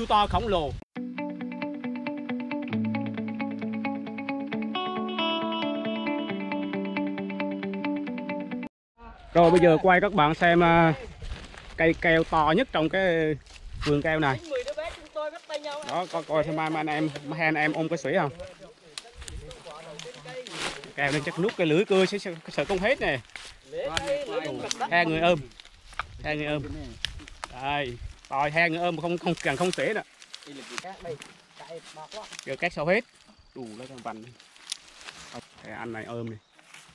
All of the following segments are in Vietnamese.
siêu to khổng lồ. Rồi bây giờ quay các bạn xem cây keo to nhất trong cái vườn keo này. Đó, coi xem hai anh em ôm cái sủi không? Keo này chắc nút cái lưỡi cưa sẽ sợ không hết nè. Hai người ôm. Đây, rồi hai người ôm không cần không sủi nè. Giờ cát sao hết. Đủ lấy con vành. Anh này ôm này.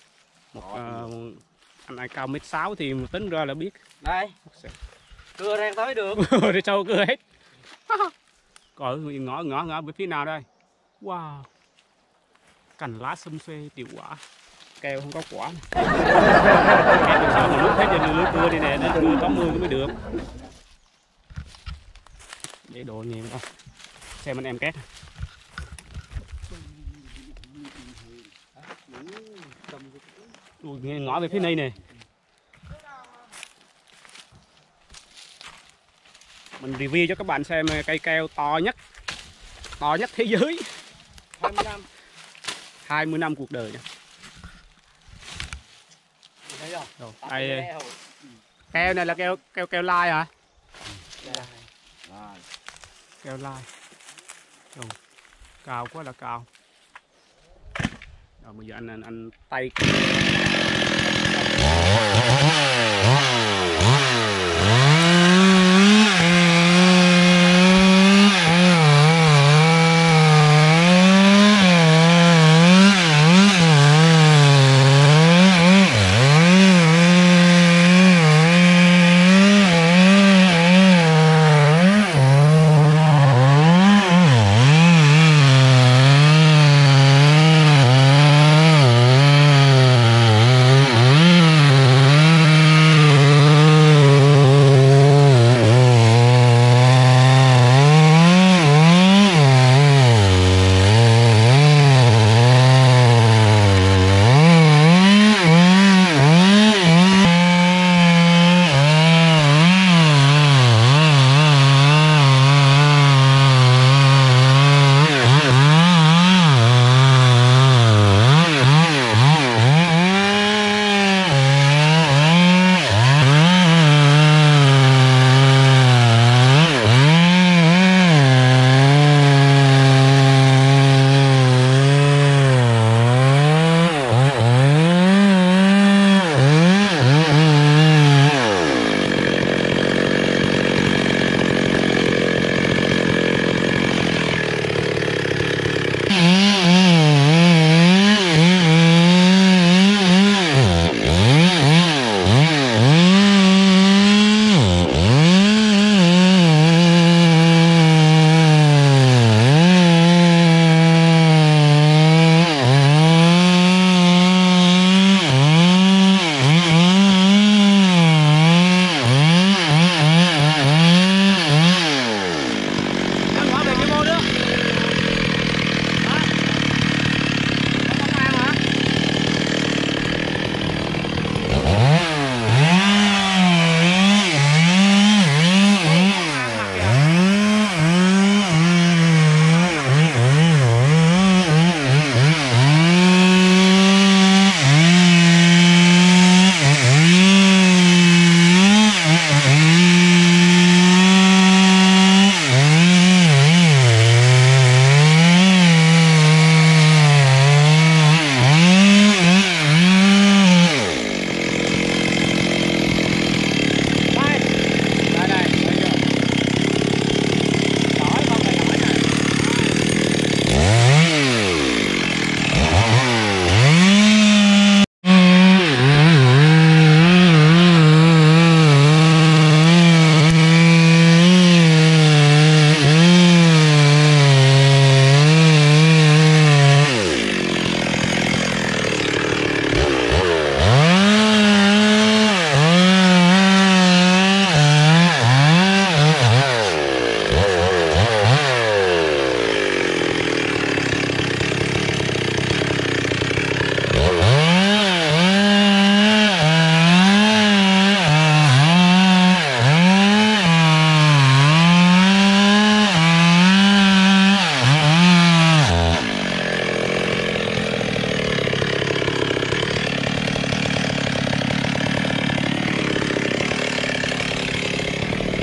Anh này cao 1m6 thì tính ra là biết. Đây. Cưa ra tới được. Rồi sao cưa hết. Coi ngõ về phía nào đây. Wow. Cành lá xum xuê tiểu quả. Keo không có quả. Keo sao mà lúc hết trên lưới cưa đi nè, nó cưa có mưa mới được. Để đồ nhiều không. Xem anh em két. Nghe ngõ về phía này nè. Mình review cho các bạn xem cây keo to nhất thế giới. 20 năm cuộc đời nha. Rồi, đây keo này là keo lai hả? Keo lai. Rồi, cao quá là cao. Rồi bây giờ anh tay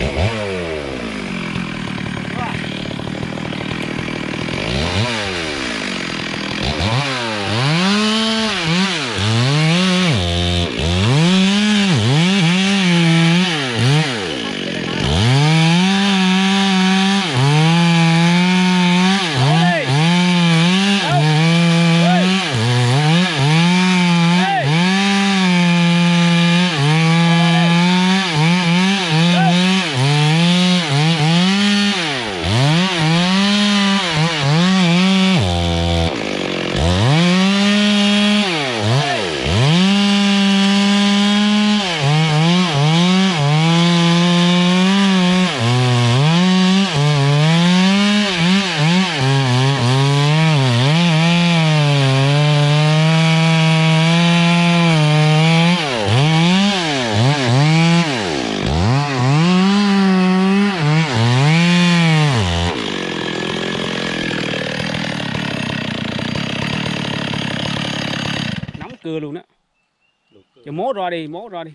Cưa luôn đó. Cho mố ra đi, mố ra đi.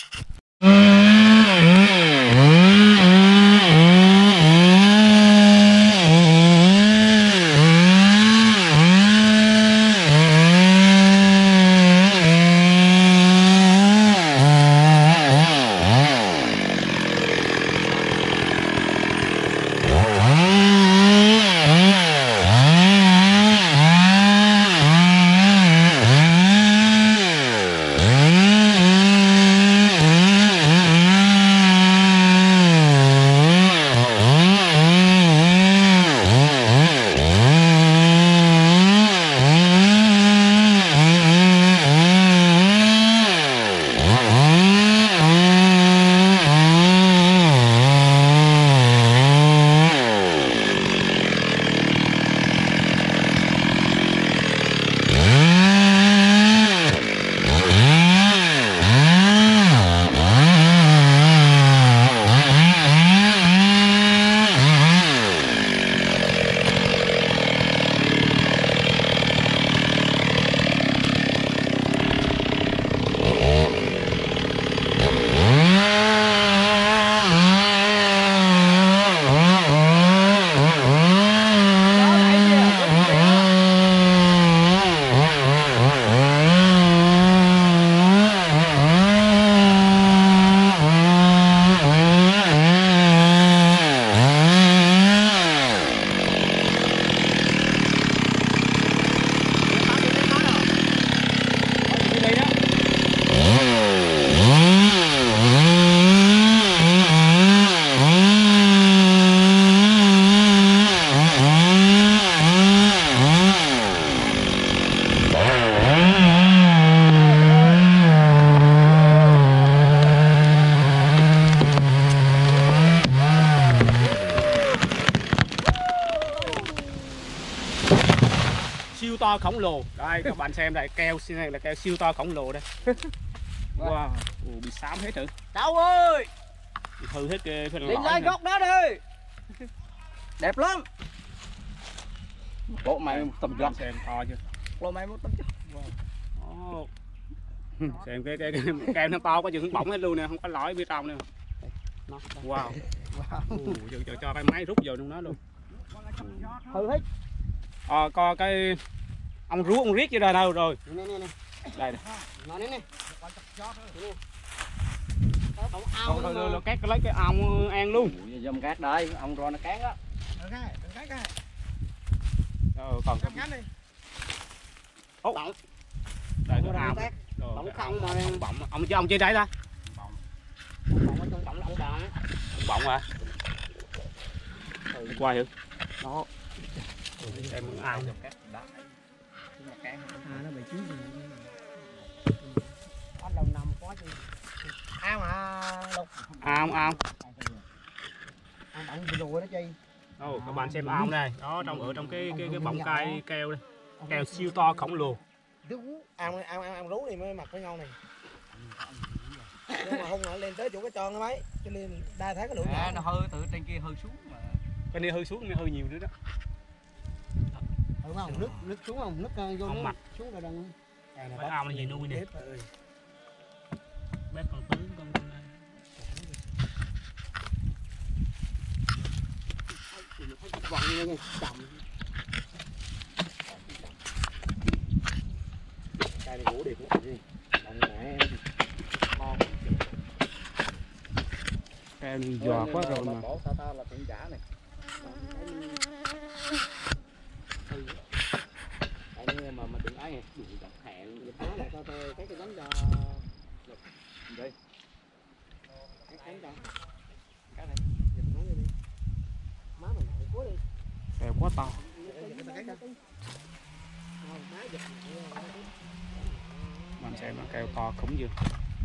Siêu to khổng lồ. Đây các bạn xem đây, keo này là keo siêu to khổng lồ đây. Wow, bị xám hết rồi. Cháu ơi, Bị hư hết cái phần lên lõi lên này. góc đó đi. Đẹp lắm. Bộ mày tầm Bạn giọt. xem to chưa? Bộ mày một tầm giọt. Wow. Xem cái keo nó to quá chừng bỏng hết luôn nè, không có lõi bên trong nè. Wow. Cho cái máy rút vào trong đó luôn. Hư hết. Coi cái ông rú ông riết chưa ra đâu rồi. Nè. Đây này. Nó nè. Rồi cát lấy cái ong ăn luôn. Dâm cát đây, ông ro nó cán á. Còn cái Cán đi. Ốc. Bọng. Đây cái ong. Bọng không mà Bọng ông chơi đấy ta? bọng ở trong bọng là ông bọng. Bọng à? Quay hả? Đó. Em ao. Nó bị chín gì. Ở đầu nằm có gì. Ao mà Lục. Ao. Ao bọng bị lùi đó chi. Các bạn xem ao đây. Đó ở trong cái bọng cây keo đây. Keo siêu to khổng lồ. Ao rú này mới mặc với nhau này. Nhưng mà không lại lên tới chỗ cái tròn nó mấy, cho nên đa thấy cái lỗ nhỏ. Nó hơi từ trên kia hơi xuống mà. Cái này hơi xuống, hơi nhiều nữa đó. Không, nước xuống không, nước vô Không nó mặt. xuống là đằng. Cái ao này gì nuôi nè. Bác con tướng con vặn lên nha, chậm. Cây này gỗ đẹp lắm đi. Đồng nãy ngon. Cây này giò quá rồi mà. Bỏ ta là tiện giả này. Đây mà đừng ấy nè, đừng chặt hẹn, nó lại tao cái đánh cho đây. Cái cho. Cái này, giật nó đi. Má mình lại cuối đi. Cây quá to. Mình xem nó cây to khủng dữ.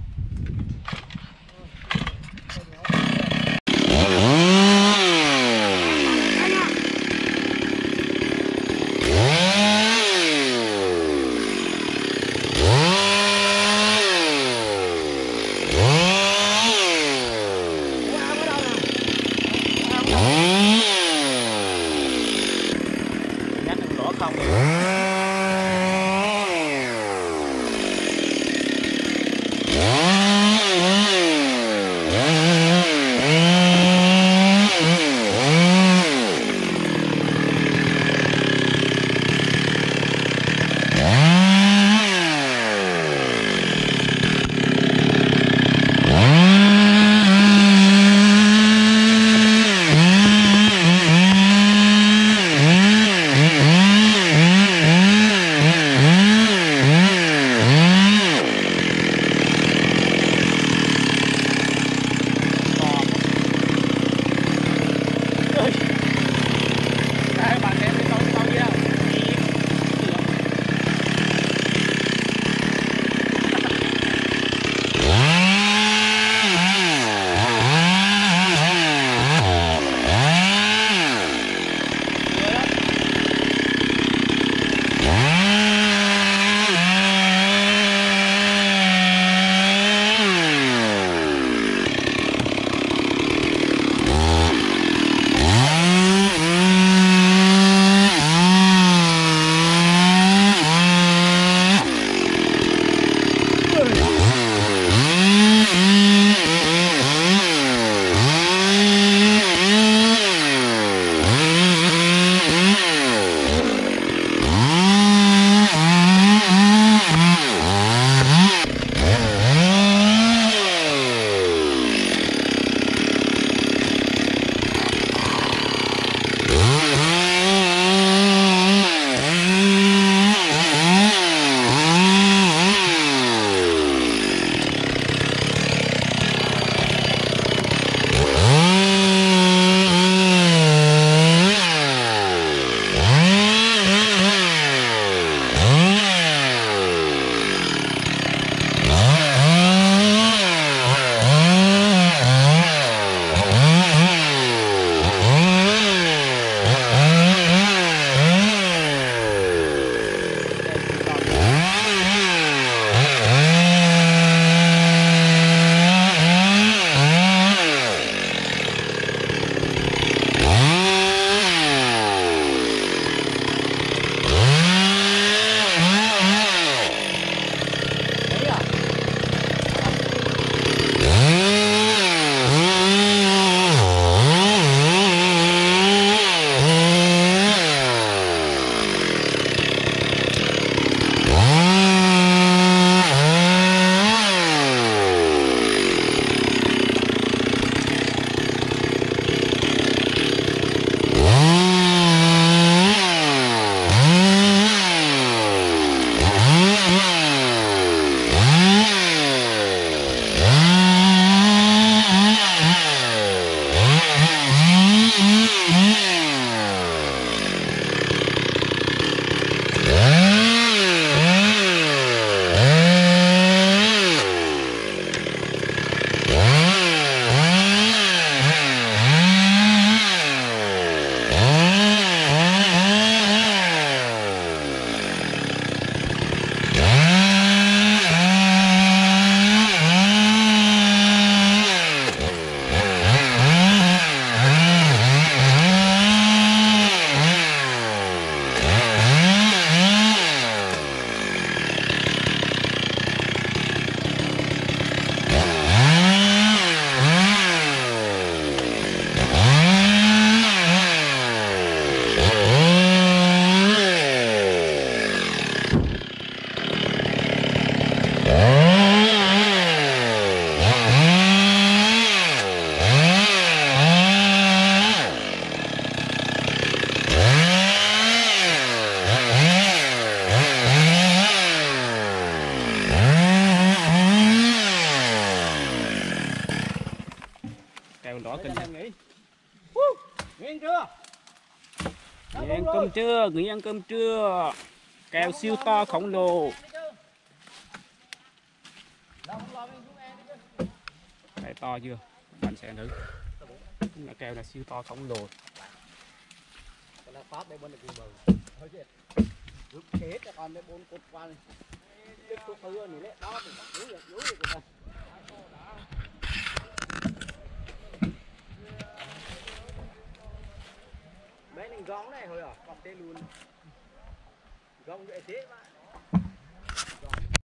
Nhắc ăn lỗ không đi. Yeah. Kèo đó kinh. Nghỉ chưa? Nghỉ ăn cơm trưa, nghỉ ăn cơm trưa. Kèo siêu to khổng lồ. Đây to chưa? Bạn sẽ thử. Là kèo là siêu to khổng lồ. Cái là pháp đây bên này cùng bờ. Thôi chứ. Rút hết cho con đây 4 cột qua này. Tiếp tục mưa này đấy. Đó mình bắt dưới được rồi. Mấy mình góng này thôi à, cọp tên luôn. Góng vậy thế mà.